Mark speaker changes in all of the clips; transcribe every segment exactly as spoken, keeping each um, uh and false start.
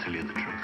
Speaker 1: tell you the truth.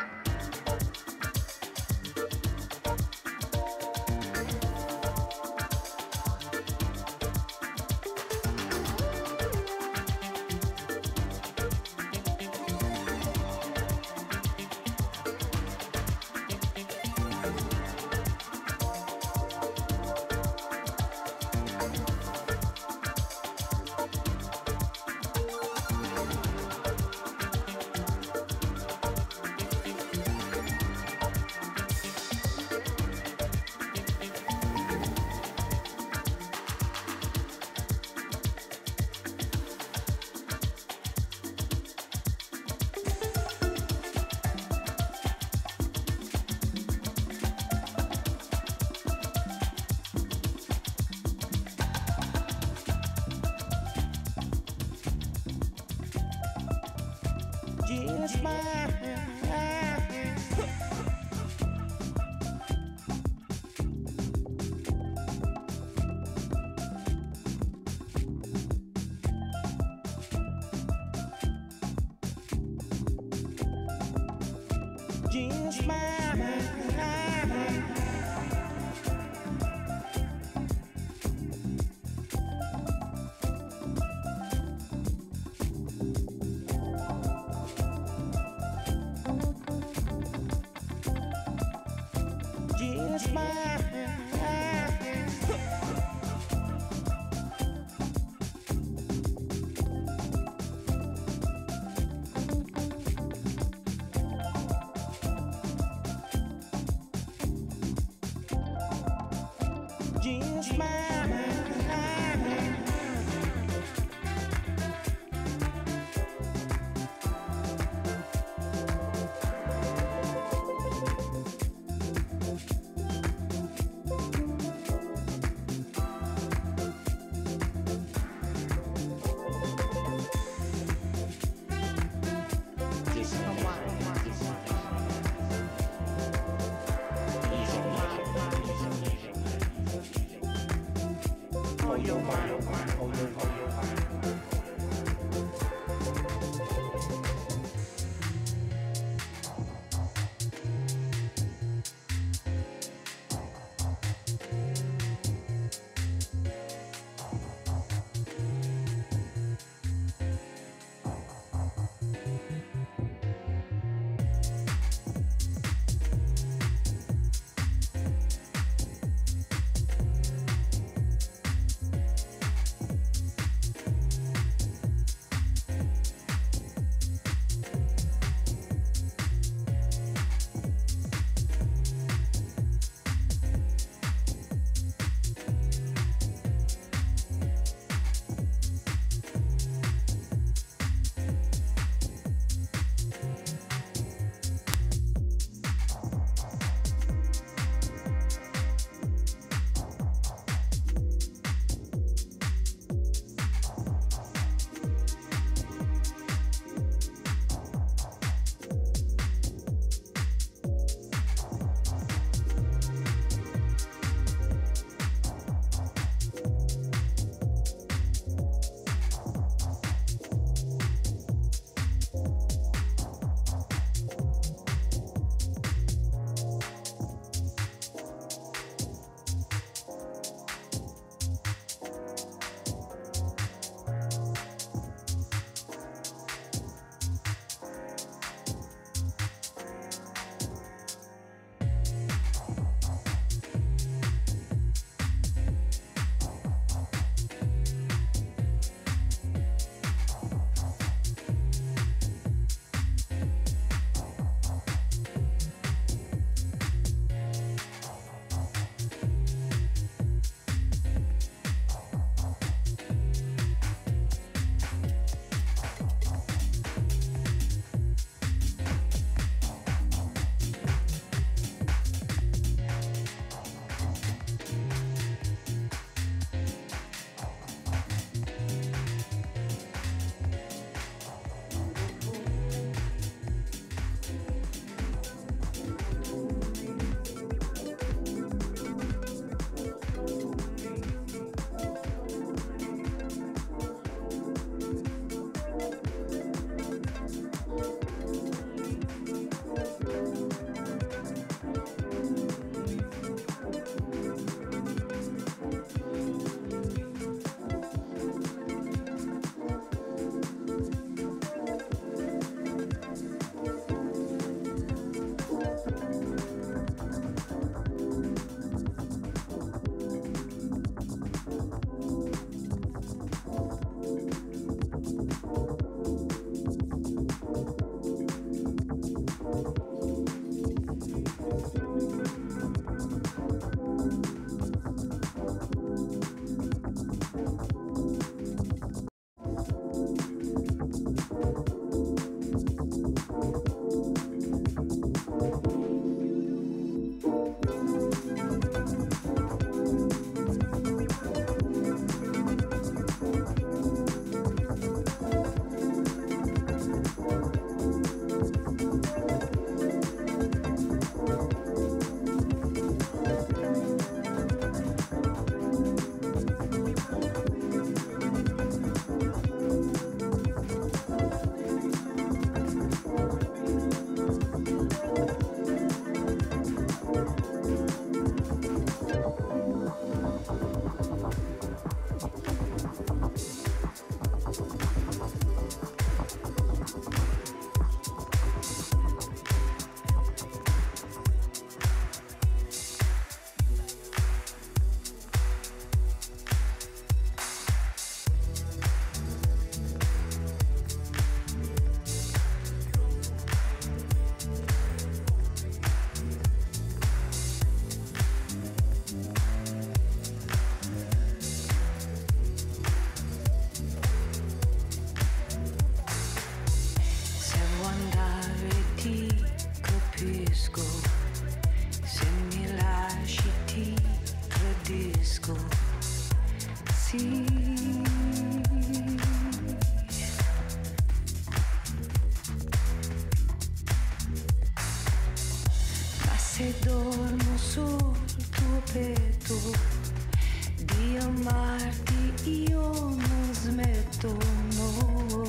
Speaker 1: se dormo sul tuo petto di amarti io non smetto, no.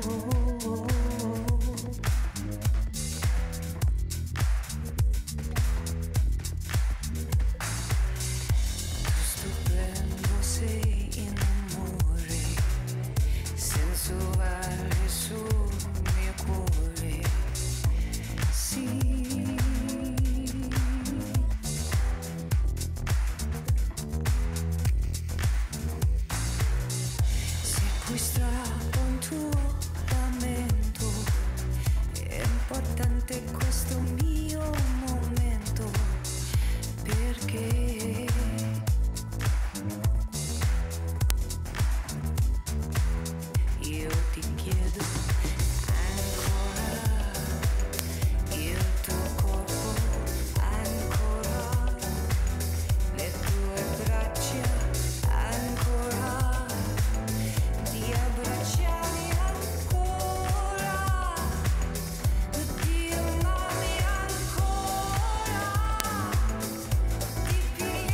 Speaker 1: Tu stupendo sei in amore, sensuale sul mio cuore, sì. Poi strappo un tuo lamento, è importante questo mio momento, perché io ti chiedo ancora, il tuo corpo ancora, le tue braccia ancora, di abbracciarmi ancora, di amarmi ancora, di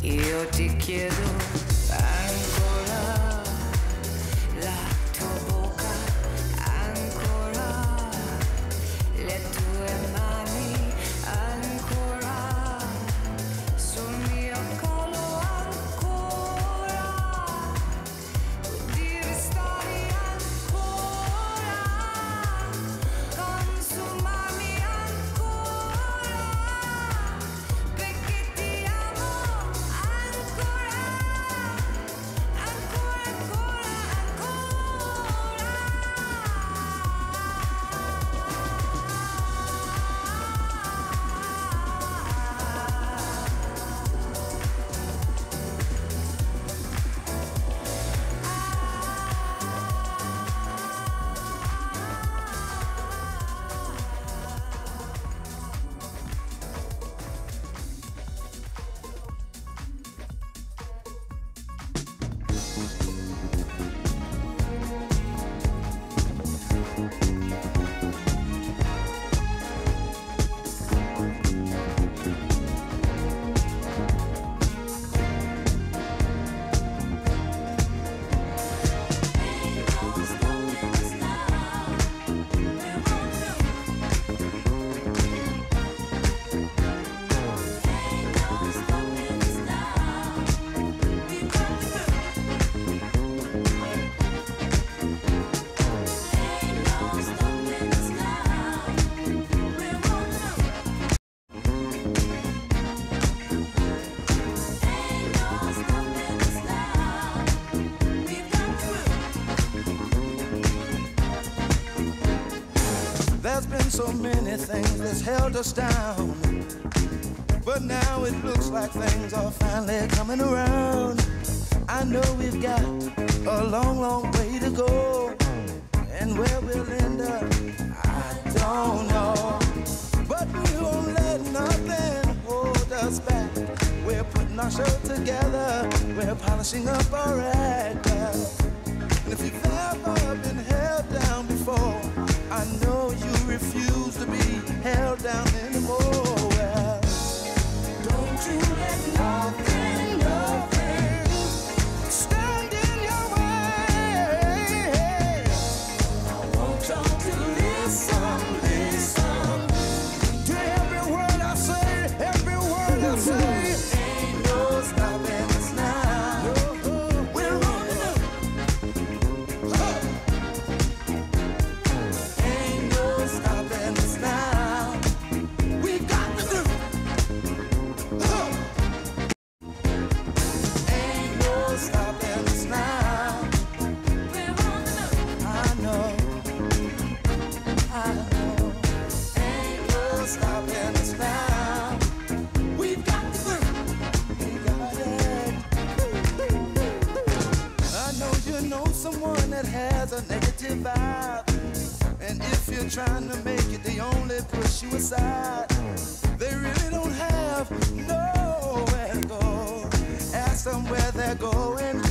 Speaker 1: io ti chiedo ancora la tua bocca, ancora le tue mani, ancora sul mio collo, ancora di restare ancora, consumami ancora, perché ti amo ancora, ancora, ancora, ancora.
Speaker 2: There's been so many things that's held us down, but now it looks like things are finally coming around. I know we've got a long, long way to go, and where we'll end up, I don't know. But we won't let nothing hold us back. We're putting our show together, we're polishing up our act. And if you've ever been held down before, I know you refuse to be held down anymore. Well, don't you let nothing, nothing stand in your way. I want y'all to listen, listen to every word I say, every word I say. Ain't no stopping us now. We're on the move. Ain't no stopping us now. We've got to do. Ain't no stopping us now. We're on the move. I know, I know. Ain't no stopping us now. We've got to do. We got it. I know you know someone that has a negative vibe, and if you're trying to make it, they only push you aside. They really don't have nowhere to go. Ask them where they're going,